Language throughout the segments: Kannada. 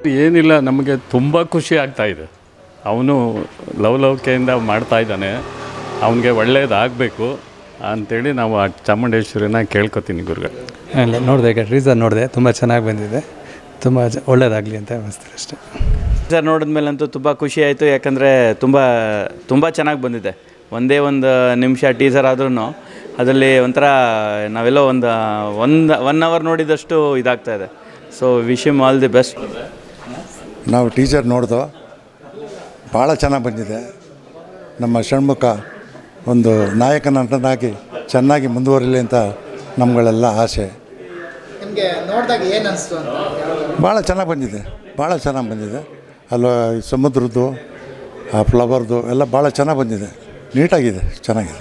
ಏನಿಲ್ಲ, ನಮಗೆ ತುಂಬ ಖುಷಿ ಆಗ್ತಾಯಿದೆ. ಅವನು ಲವಲವಿಕೆಯಿಂದ ಮಾಡ್ತಾಯಿದ್ದಾನೆ. ಅವನಿಗೆ ಒಳ್ಳೆಯದಾಗಬೇಕು ಅಂಥೇಳಿ ನಾವು ಆ ಚಾಮುಂಡೇಶ್ವರಿನ ಕೇಳ್ಕೊತೀನಿ ಗುರುಗಳೇ. ಇಲ್ಲ, ನೋಡಿದೆ, ಈಗ ಟ್ರೀಸರ್ ನೋಡಿದೆ, ತುಂಬ ಚೆನ್ನಾಗಿ ಬಂದಿದೆ. ತುಂಬ ಒಳ್ಳೆಯದಾಗಲಿ ಅಂತ ಅನ್ನಿಸ್ತಾರೆ ಅಷ್ಟೇ. ಟ್ರೀಸರ್ ನೋಡಿದ್ಮೇಲಂತೂ ತುಂಬ ಖುಷಿ ಆಯಿತು. ಯಾಕಂದರೆ ತುಂಬ ಚೆನ್ನಾಗಿ ಬಂದಿದೆ. ಒಂದೇ ಒಂದು ನಿಮಿಷ ಟೀಸರ್ ಆದ್ರೂ ಅದರಲ್ಲಿ ಒಂಥರ ನಾವೆಲ್ಲೋ ಒನ್ ಅವರ್ ನೋಡಿದಷ್ಟು ಇದಾಗ್ತಾಯಿದೆ. So wish him all the best. ನಾವು ಟೀಸರ್ ನೋಡ್ದೋ, ಭಾಳ ಚೆನ್ನಾಗಿ ಬಂದಿದೆ. ನಮ್ಮ ಷಣ್ಮುಖ ಒಂದು ನಾಯಕ ನಟನಾಗಿ ಚೆನ್ನಾಗಿ ಮುಂದುವರಿಲಿ ಅಂತ ನಮ್ಮಗಳೆಲ್ಲ ಆಸೆ. ನಿಮಗೆ ನೋಡಿದಾಗ ಏನು ಅನಿಸ್ತು ಅಂತ? ಭಾಳ ಚೆನ್ನಾಗಿ ಬಂದಿದೆ. ಅಲ್ಲ, ಸಮುದ್ರದ್ದು, ಆ ಫ್ಲವರ್ದು ಎಲ್ಲ ಭಾಳ ಚೆನ್ನಾಗಿ ಬಂದಿದೆ. ನೀಟಾಗಿದೆ, ಚೆನ್ನಾಗಿದೆ.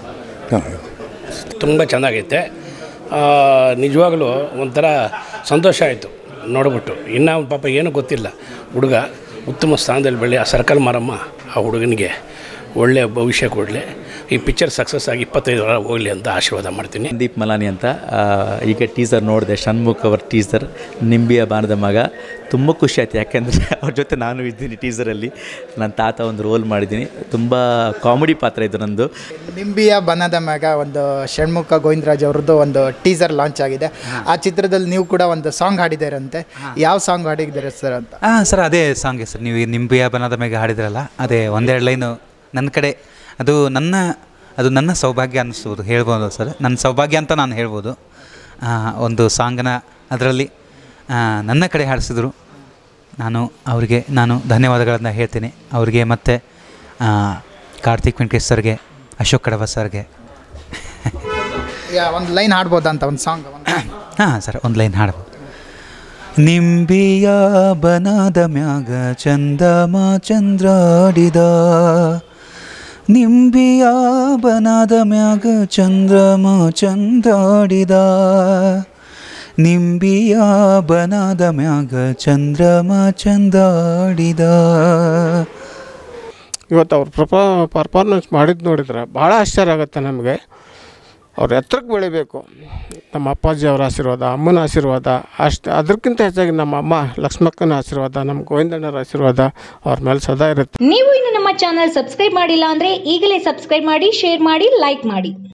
ತುಂಬ ಚೆನ್ನಾಗೈತೆ. ನಿಜವಾಗಲೂ ಒಂಥರ ಸಂತೋಷ ಆಯಿತು ನೋಡ್ಬಿಟ್ಟು. ಇನ್ನು ಪಾಪ ಏನೂ ಗೊತ್ತಿಲ್ಲ, ಹುಡುಗ ಉತ್ತಮ ಸ್ಥಾನದಲ್ಲಿ ಬೆಳೆ. ಆ ಸರ್ಕಲ್ ಮಾರಮ್ಮ ಆ ಹುಡುಗನಿಗೆ ಒಳ್ಳೆಯ ಭವಿಷ್ಯ ಕೊಡಲಿ. ಈ ಪಿಕ್ಚರ್ ಸಕ್ಸಸ್ ಆಗಿ 25 ವರ್ಷ ಹೋಗಲಿ ಅಂತ ಆಶೀರ್ವಾದ ಮಾಡ್ತೀನಿ. ಸಂದೀಪ್ ಮಲಾನಿ ಅಂತ. ಈಗ ಟೀಸರ್ ನೋಡಿದೆ, ಷಣ್ಮುಖ್ ಅವರ ಟೀಸರ್, ನಿಂಬಿಯ ಬಾಣದ ಮಗ. ತುಂಬ ಖುಷಿ ಆಯ್ತು, ಯಾಕೆಂದರೆ ಅವ್ರ ಜೊತೆ ನಾನು ಇದ್ದೀನಿ ಟೀಸರಲ್ಲಿ. ನನ್ನ ತಾತ ಒಂದು ರೋಲ್ ಮಾಡಿದ್ದೀನಿ. ತುಂಬ ಕಾಮಿಡಿ ಪಾತ್ರ ಇದು ನಂದು. ನಿಂಬಿಯ ಬನದ ಮಗ ಒಂದು ಷಣ್ಮುಖ ಗೋವಿಂದರಾಜ್ ಅವ್ರದ್ದು ಒಂದು ಟೀಸರ್ ಲಾಂಚ್ ಆಗಿದೆ. ಆ ಚಿತ್ರದಲ್ಲಿ ನೀವು ಕೂಡ ಒಂದು ಸಾಂಗ್ ಹಾಡಿದ್ದೀರಂತೆ. ಯಾವ ಸಾಂಗ್ ಹಾಡಿದ್ದೀರ ಸರ್ ಅಂತ? ಸರ್, ಅದೇ ಸಾಂಗ್ ಸರ್. ನೀವು ನಿಂಬಿಯ ಬನದ ಮಗ ಹಾಡಿದ್ರಲ್ಲ, ಅದೇ ಒಂದೆರಡು ಲೈನು ನನ್ನ ಕಡೆ. ಅದು ನನ್ನ ಸೌಭಾಗ್ಯ ಅನ್ನಿಸ್ಬೋದು, ಹೇಳ್ಬೋದು ಸರ್. ನನ್ನ ಸೌಭಾಗ್ಯ ಅಂತ ನಾನು ಹೇಳ್ಬೋದು. ಒಂದು ಸಾಂಗನ ಅದರಲ್ಲಿ ನನ್ನ ಕಡೆ ಹಾಡಿಸಿದ್ರು. ಅವರಿಗೆ ನಾನು ಧನ್ಯವಾದಗಳನ್ನು ಹೇಳ್ತೀನಿ. ಅವರಿಗೆ ಮತ್ತು ಕಾರ್ತಿಕ್ ವೆಂಕಟೇಶ್ ಸರ್ಗೆ, ಅಶೋಕ್ ಕಡವ ಸರ್ಗೆ. ಒಂದು ಲೈನ್ ಹಾಡ್ಬೋದಾ ಅಂತ, ಒಂದು ಸಾಂಗ್? ಹಾಂ ಸರ್, ಒಂದು ಲೈನ್ ಹಾಡ್ಬೋದು. ನಿಂಬಿಯ ಬನದ ಮ್ಯಾಗ ಚಂದಮ ಚಂದ್ರಾಡಿದ, ನಿಂಬಿಯ ಬನದ ಮ್ಯಾಗ ಚಂದ್ರಮ ಚಂದ್ರಾಡಿದ, ನಿಂಬಿಯ ಬನದ ಮ್ಯಾಗ ಚಂದ್ರಮ ಚಂದ್ರಾಡಿದ. ಇವತ್ತು ಅವ್ರು ಪರ್ಫಾರ್ಮೆನ್ಸ್ ಮಾಡಿದ್ದು ನೋಡಿದ್ರೆ ಭಾಳ ಆಶ್ಚರ್ಯ ಆಗುತ್ತೆ ನಮಗೆ. ಅವ್ರು ಎತ್ತರಕ್ಕೆ ಬೆಳಿಬೇಕು. ನಮ್ಮ ಅಪ್ಪಾಜಿ ಅವರ ಆಶೀರ್ವಾದ, ಅಮ್ಮನ ಆಶೀರ್ವಾದ, ಅದಕ್ಕಿಂತ ಹೆಚ್ಚಾಗಿ ನಮ್ಮ ಅಮ್ಮ ಲಕ್ಷ್ಮಕ್ಕನ ಆಶೀರ್ವಾದ, ನಮ್ಮ ಗೋವಿಂದಣ್ಣರ ಆಶೀರ್ವಾದ ಅವ್ರ ಮೇಲೆ ಸದಾ ಇರುತ್ತೆ. ನೀವು ಇನ್ನು ನಮ್ಮ ಚಾನಲ್ ಸಬ್ಸ್ಕ್ರೈಬ್ ಮಾಡಿಲ್ಲ ಅಂದರೆ ಈಗಲೇ ಸಬ್ಸ್ಕ್ರೈಬ್ ಮಾಡಿ, ಶೇರ್ ಮಾಡಿ, ಲೈಕ್ ಮಾಡಿ.